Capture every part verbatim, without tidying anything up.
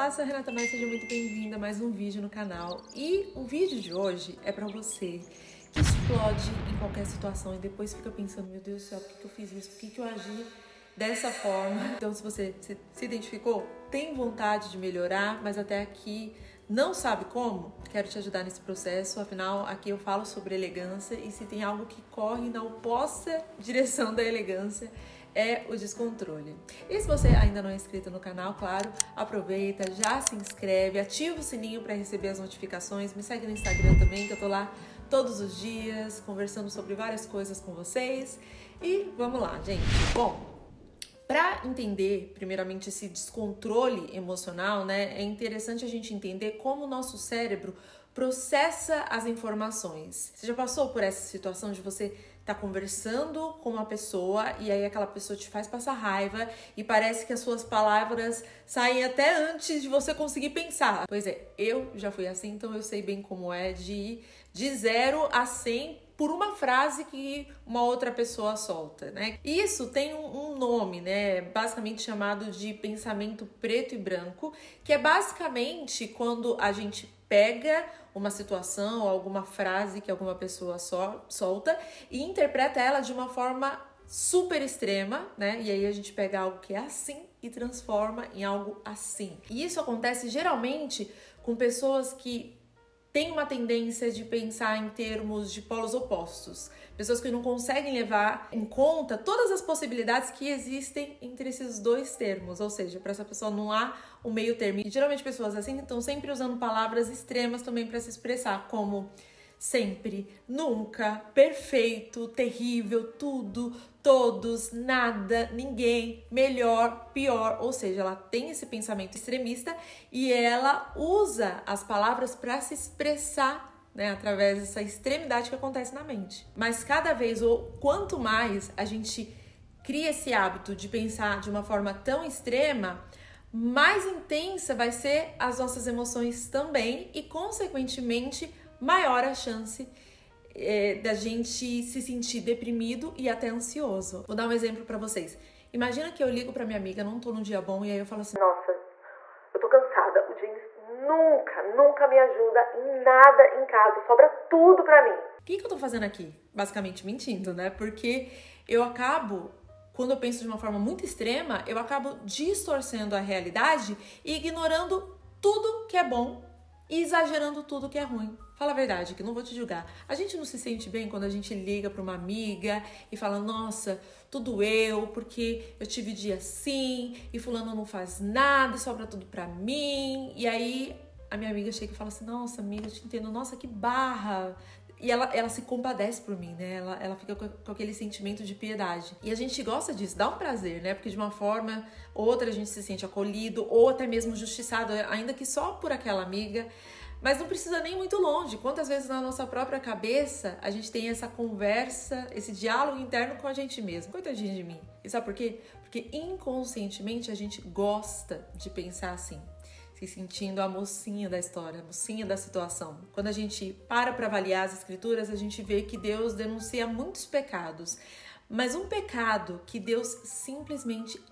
Olá, sou a Renata Maia, seja muito bem-vinda a mais um vídeo no canal. E o vídeo de hoje é pra você que explode em qualquer situação e depois fica pensando, meu Deus do céu, por que, que eu fiz isso? Por que, que eu agi dessa forma? Então, se você se, se identificou, tem vontade de melhorar, mas até aqui não sabe como, quero te ajudar nesse processo. Afinal, aqui eu falo sobre elegância e se tem algo que corre na oposta direção da elegância, é o descontrole. E se você ainda não é inscrito no canal, claro, aproveita, já se inscreve, ativa o sininho para receber as notificações, me segue no Instagram também, que eu tô lá todos os dias, conversando sobre várias coisas com vocês. E vamos lá, gente. Bom, para entender, primeiramente, esse descontrole emocional, né, é interessante a gente entender como o nosso cérebro processa as informações. Você já passou por essa situação de você estar conversando com uma pessoa e aí aquela pessoa te faz passar raiva e parece que as suas palavras saem até antes de você conseguir pensar? Pois é, eu já fui assim, então eu sei bem como é de ir de zero a cem por uma frase que uma outra pessoa solta, né? Isso tem um, um nome, né? Basicamente chamado de pensamento preto e branco, que é basicamente quando a gente pega uma situação ou alguma frase que alguma pessoa so, solta e interpreta ela de uma forma super extrema, né? E aí a gente pega algo que é assim e transforma em algo assim. E isso acontece geralmente com pessoas que tem uma tendência de pensar em termos de polos opostos. Pessoas que não conseguem levar em conta todas as possibilidades que existem entre esses dois termos. Ou seja, para essa pessoa não há um meio termo. E geralmente pessoas assim estão sempre usando palavras extremas também para se expressar, como sempre, nunca, perfeito, terrível, tudo, todos, nada, ninguém, melhor, pior. Ou seja, ela tem esse pensamento extremista e ela usa as palavras para se expressar, né, através dessa extremidade que acontece na mente. Mas cada vez, ou quanto mais a gente cria esse hábito de pensar de uma forma tão extrema, mais intensa vai ser as nossas emoções também e, consequentemente, maior a chance é, da gente se sentir deprimido e até ansioso. Vou dar um exemplo pra vocês. Imagina que eu ligo pra minha amiga, não tô num dia bom, e aí eu falo assim: nossa, eu tô cansada, o James nunca, nunca me ajuda em nada em casa, sobra tudo pra mim. O que que eu tô fazendo aqui? Basicamente mentindo, né? Porque eu acabo, quando eu penso de uma forma muito extrema, eu acabo distorcendo a realidade e ignorando tudo que é bom e exagerando tudo que é ruim. Fala a verdade, que não vou te julgar. A gente não se sente bem quando a gente liga para uma amiga e fala: nossa, tudo eu, porque eu tive dia assim e fulano não faz nada e sobra tudo pra mim. E aí a minha amiga chega e fala assim: nossa, amiga, eu te entendo, nossa, que barra. E ela, ela se compadece por mim, né? Ela, ela fica com, com aquele sentimento de piedade. E a gente gosta disso, dá um prazer, né? Porque de uma forma ou outra a gente se sente acolhido ou até mesmo justiçado, ainda que só por aquela amiga. Mas não precisa nem muito longe. Quantas vezes na nossa própria cabeça a gente tem essa conversa, esse diálogo interno com a gente mesmo. Coitadinho de mim. E sabe por quê? Porque inconscientemente a gente gosta de pensar assim, se sentindo a mocinha da história, a mocinha da situação. Quando a gente para para avaliar as escrituras, a gente vê que Deus denuncia muitos pecados. Mas um pecado que Deus simplesmente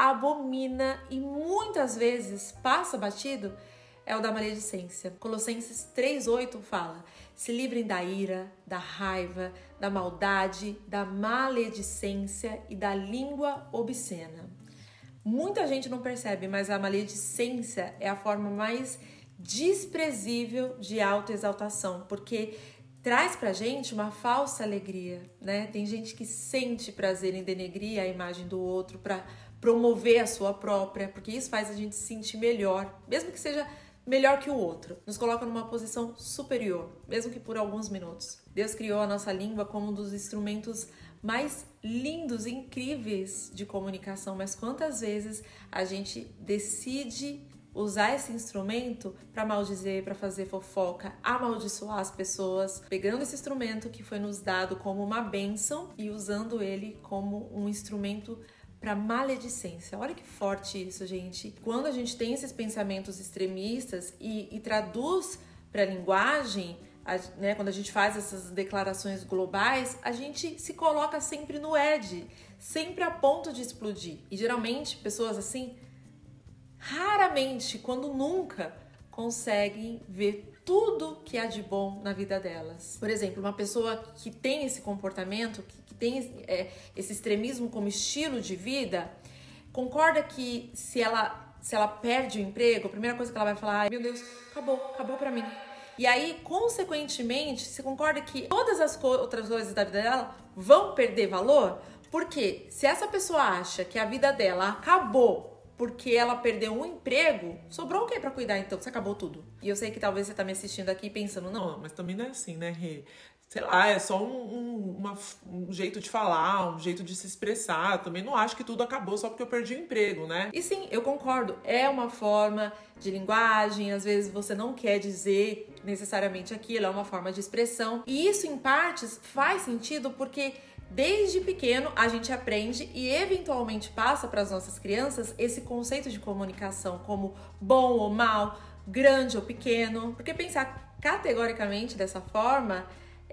abomina e muitas vezes passa batido é o da maledicência. Colossenses três oito fala: se livrem da ira, da raiva, da maldade, da maledicência e da língua obscena. Muita gente não percebe, mas a maledicência é a forma mais desprezível de autoexaltação, porque traz pra gente uma falsa alegria, né? Tem gente que sente prazer em denegrir a imagem do outro para promover a sua própria, porque isso faz a gente se sentir melhor, mesmo que seja melhor que o outro. Nos coloca numa posição superior, mesmo que por alguns minutos. Deus criou a nossa língua como um dos instrumentos mais lindos e incríveis de comunicação, mas quantas vezes a gente decide usar esse instrumento para maldizer, para fazer fofoca, amaldiçoar as pessoas, pegando esse instrumento que foi nos dado como uma bênção e usando ele como um instrumento para maledicência. Olha que forte isso, gente. Quando a gente tem esses pensamentos extremistas e, e traduz para a linguagem, a, né, quando a gente faz essas declarações globais, a gente se coloca sempre no edge, sempre a ponto de explodir. E geralmente pessoas assim raramente, quando nunca, conseguem ver tudo que há de bom na vida delas. Por exemplo, uma pessoa que tem esse comportamento, que, que tem é, esse extremismo como estilo de vida, concorda que se ela, se ela perde o emprego, a primeira coisa que ela vai falar é: meu Deus, acabou, acabou pra mim. E aí, consequentemente, você concorda que todas as co- outras coisas da vida dela vão perder valor? Porque se essa pessoa acha que a vida dela acabou porque ela perdeu um emprego, sobrou o quê pra cuidar então? Você acabou tudo. E eu sei que talvez você tá me assistindo aqui pensando, não, Não, mas também não é assim, né, Rê? Sei lá, é só um, um, uma- um jeito de falar, um jeito de se expressar. Também não acho que tudo acabou só porque eu perdi o emprego, né? E sim, eu concordo, é uma forma de linguagem, às vezes você não quer dizer necessariamente aquilo, é uma forma de expressão. E isso, em partes, faz sentido porque desde pequeno a gente aprende e eventualmente passa para as nossas crianças esse conceito de comunicação como bom ou mal, grande ou pequeno. Porque pensar categoricamente dessa forma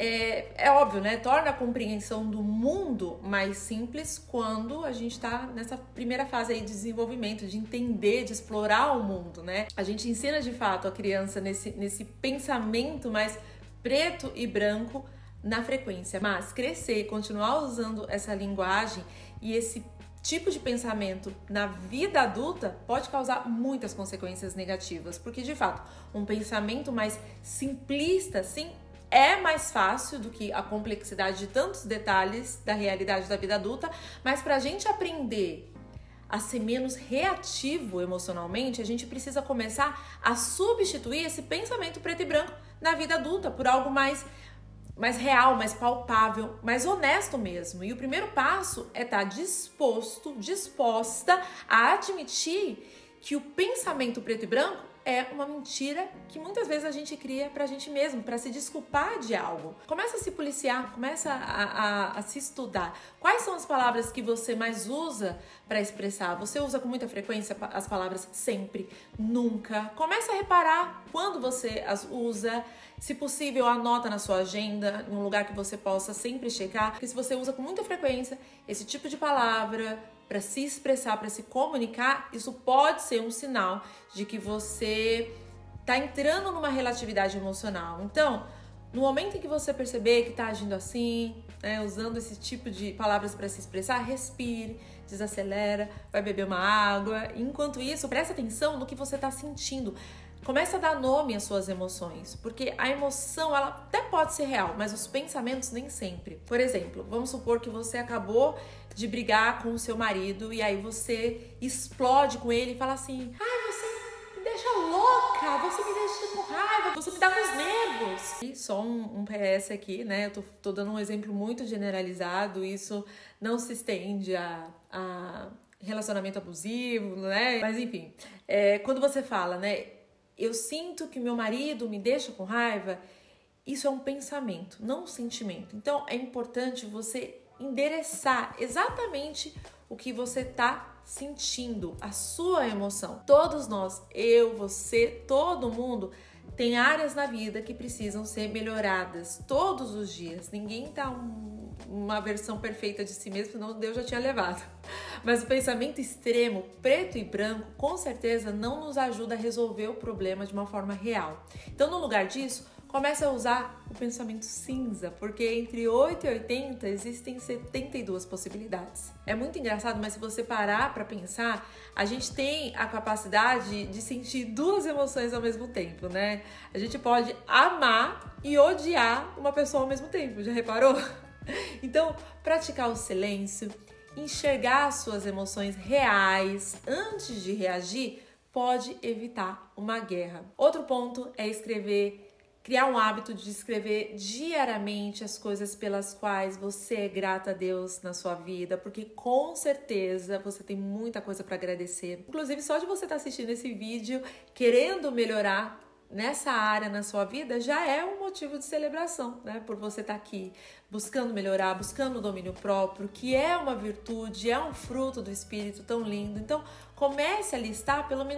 É, é óbvio, né? Torna a compreensão do mundo mais simples quando a gente tá nessa primeira fase aí de desenvolvimento, de entender, de explorar o mundo, né? A gente ensina de fato a criança nesse, nesse pensamento mais preto e branco na frequência. Mas crescer e continuar usando essa linguagem e esse tipo de pensamento na vida adulta pode causar muitas consequências negativas, porque de fato, um pensamento mais simplista, assim, é mais fácil do que a complexidade de tantos detalhes da realidade da vida adulta, mas para a gente aprender a ser menos reativo emocionalmente, a gente precisa começar a substituir esse pensamento preto e branco na vida adulta por algo mais, mais real, mais palpável, mais honesto mesmo. E o primeiro passo é estar disposto, disposta a admitir que o pensamento preto e branco é uma mentira que muitas vezes a gente cria pra gente mesmo, pra se desculpar de algo. Começa a se policiar, começa a, a, a se estudar. Quais são as palavras que você mais usa pra expressar? Você usa com muita frequência as palavras sempre, nunca? Começa a reparar quando você as usa. Se possível, anota na sua agenda, em um lugar que você possa sempre checar. Porque se você usa com muita frequência esse tipo de palavra para se expressar, para se comunicar, isso pode ser um sinal de que você está entrando numa relatividade emocional. Então, no momento em que você perceber que está agindo assim, né, usando esse tipo de palavras para se expressar, respire, desacelera, vai beber uma água. Enquanto isso, presta atenção no que você está sentindo. Começa a dar nome às suas emoções, porque a emoção, ela até pode ser real, mas os pensamentos nem sempre. Por exemplo, vamos supor que você acabou de brigar com o seu marido e aí você explode com ele e fala assim: ai, você me deixa louca, você me deixa com raiva, você me dá com os nervos. E só um, um P S aqui, né? Eu tô, tô dando um exemplo muito generalizado, isso não se estende a... a relacionamento abusivo, né? Mas enfim, é, quando você fala, né? Eu sinto que meu marido me deixa com raiva, isso é um pensamento, não um sentimento. Então, é importante você endereçar exatamente o que você está sentindo, a sua emoção. Todos nós, eu, você, todo mundo, tem áreas na vida que precisam ser melhoradas todos os dias. Ninguém tá um, uma versão perfeita de si mesmo, senão Deus já tinha levado. Mas o pensamento extremo, preto e branco, com certeza não nos ajuda a resolver o problema de uma forma real. Então, no lugar disso, comece a usar o pensamento cinza, porque entre oito e oitenta existem setenta e duas possibilidades. É muito engraçado, mas se você parar para pensar, a gente tem a capacidade de sentir duas emoções ao mesmo tempo, né? A gente pode amar e odiar uma pessoa ao mesmo tempo, já reparou? Então, praticar o silêncio, enxergar as suas emoções reais antes de reagir pode evitar uma guerra. Outro ponto é escrever, criar um hábito de escrever diariamente as coisas pelas quais você é grata a Deus na sua vida, porque com certeza você tem muita coisa para agradecer. Inclusive, só de você estar assistindo esse vídeo, querendo melhorar nessa área na sua vida, já é um motivo de celebração, né? Por você estar aqui buscando melhorar, buscando o domínio próprio, que é uma virtude, é um fruto do Espírito tão lindo. Então, comece a listar pelo menos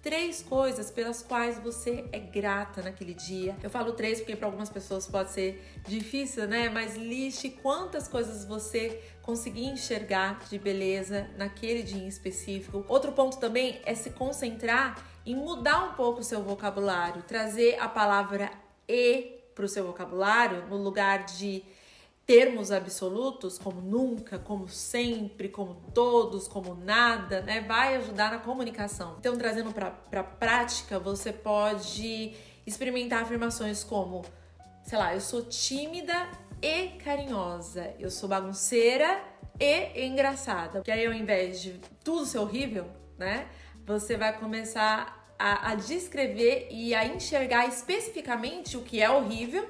três coisas pelas quais você é grata naquele dia. Eu falo três porque para algumas pessoas pode ser difícil, né? Mas liste quantas coisas você conseguir enxergar de beleza naquele dia em específico. Outro ponto também é se concentrar em mudar um pouco o seu vocabulário, trazer a palavra e para o seu vocabulário no lugar de termos absolutos, como nunca, como sempre, como todos, como nada, né? Vai ajudar na comunicação. Então, trazendo para a prática, você pode experimentar afirmações como, sei lá, eu sou tímida e carinhosa, eu sou bagunceira e engraçada. Porque aí, ao invés de tudo ser horrível, né? Você vai começar a, a descrever e a enxergar especificamente o que é horrível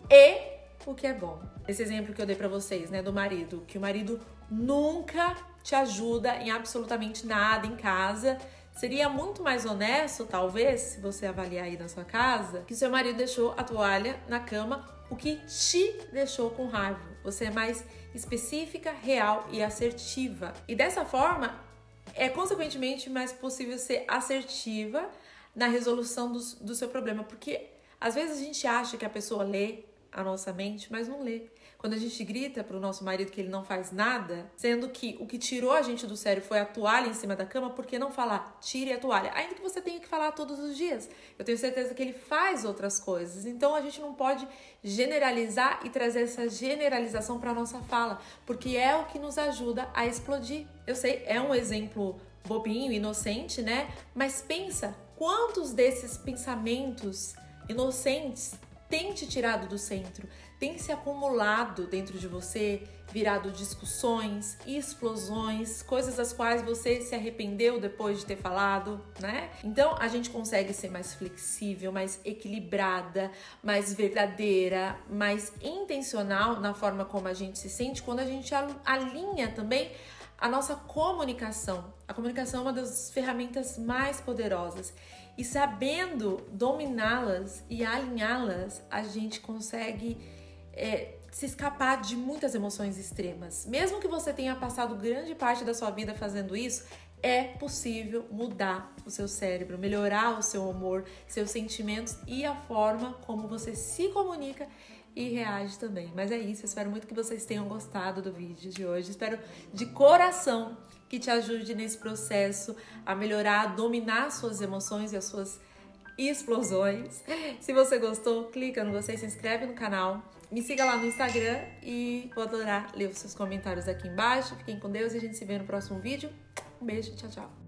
e o que é bom. Esse exemplo que eu dei pra vocês, né, do marido, que o marido nunca te ajuda em absolutamente nada em casa. Seria muito mais honesto, talvez, se você avaliar aí na sua casa, que seu marido deixou a toalha na cama, o que te deixou com raiva. Você é mais específica, real e assertiva. E dessa forma, é consequentemente mais possível ser assertiva na resolução do, do seu problema. Porque às vezes a gente acha que a pessoa lê a nossa mente, mas não lê. Quando a gente grita pro nosso marido que ele não faz nada, sendo que o que tirou a gente do sério foi a toalha em cima da cama, por que não falar, tire a toalha? Ainda que você tenha que falar todos os dias. Eu tenho certeza que ele faz outras coisas. Então a gente não pode generalizar e trazer essa generalização para nossa fala, porque é o que nos ajuda a explodir. Eu sei, é um exemplo bobinho, inocente, né? Mas pensa, quantos desses pensamentos inocentes tem te tirado do centro, tem se acumulado dentro de você, virado discussões, explosões, coisas das quais você se arrependeu depois de ter falado, né? Então a gente consegue ser mais flexível, mais equilibrada, mais verdadeira, mais intencional na forma como a gente se sente quando a gente alinha também a nossa comunicação. A comunicação é uma das ferramentas mais poderosas. E sabendo dominá-las e alinhá-las, a gente consegue é, se escapar de muitas emoções extremas. Mesmo que você tenha passado grande parte da sua vida fazendo isso, é possível mudar o seu cérebro, melhorar o seu humor, seus sentimentos e a forma como você se comunica e reage também. Mas é isso, eu espero muito que vocês tenham gostado do vídeo de hoje. Espero de coração que te ajude nesse processo a melhorar, a dominar suas emoções e as suas explosões. Se você gostou, clica no gostei, se inscreve no canal, me siga lá no Instagram e vou adorar ler os seus comentários aqui embaixo. Fiquem com Deus e a gente se vê no próximo vídeo. Um beijo, tchau, tchau.